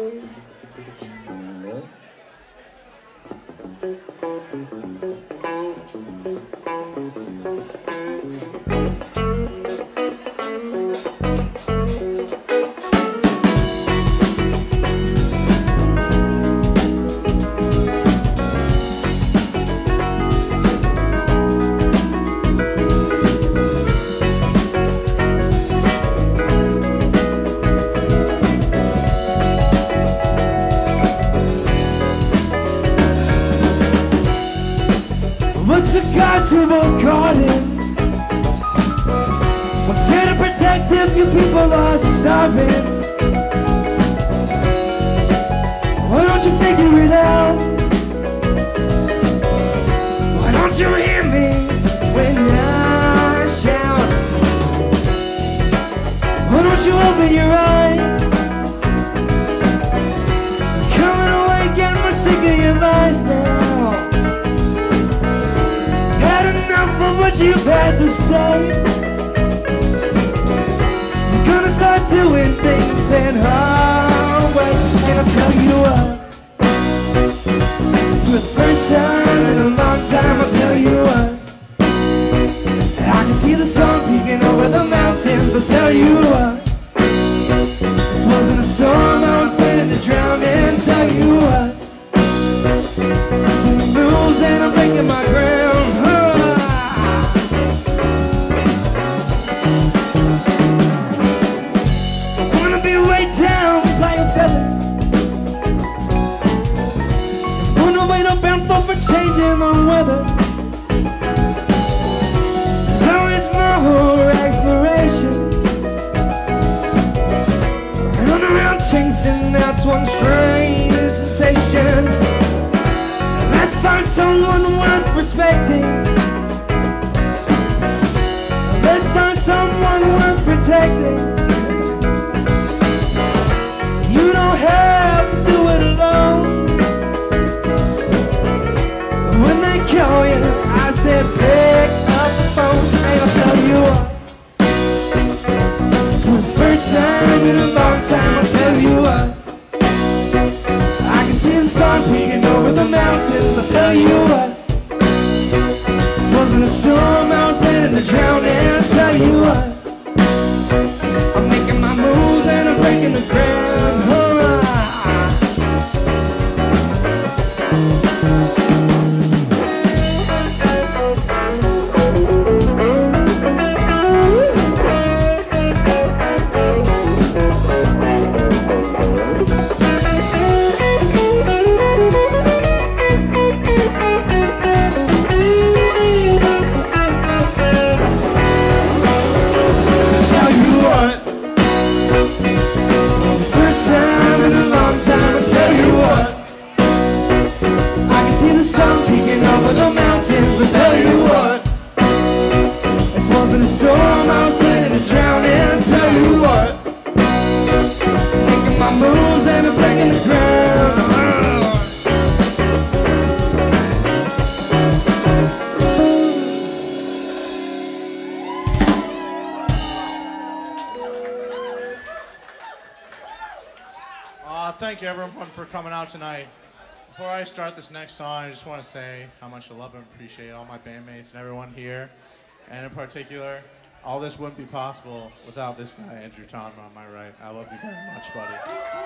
What's a guide to a garden? What's here to protect if you people are starving? Why don't you figure it out? Why don't you hear me when I shout? Why don't you open your eyes? Coming away, getting more sick of your lies now. For what you've had to say, I'm gonna start doing things in our way. And I'll tell you what, for the first time in a long time, I'll tell you what, I can see the sun peeking over the mountains. I'll tell you what, this wasn't a storm I was planning to drown in. Tell you what, the moves and I'm breaking my ground. Changing the weather, there's always more exploration. Run around chasing, that's one strange sensation. Let's find someone worth respecting. Let's find someone worth protecting. You don't have to do it alone. When they call you, I said pick up the phone. And I'll tell you what, for the first time in a long time, I'll tell you what, I can see the sun peeking over the mountains. I'll tell you what, this wasn't a storm I was planning to drown in. I'll tell you what, I'm making my moves and I'm breaking the ground. Thank you everyone for coming out tonight. Before I start this next song, I just want to say how much I love and appreciate all my bandmates and everyone here. And in particular, all this wouldn't be possible without this guy, Andrew Tom, on my right. I love you very much, buddy.